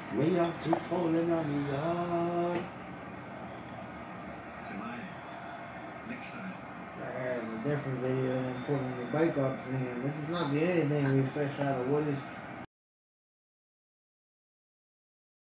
Way up to falling on the yard. There's a different video than putting the bike ups in. This is not the only thing we fish out of. What is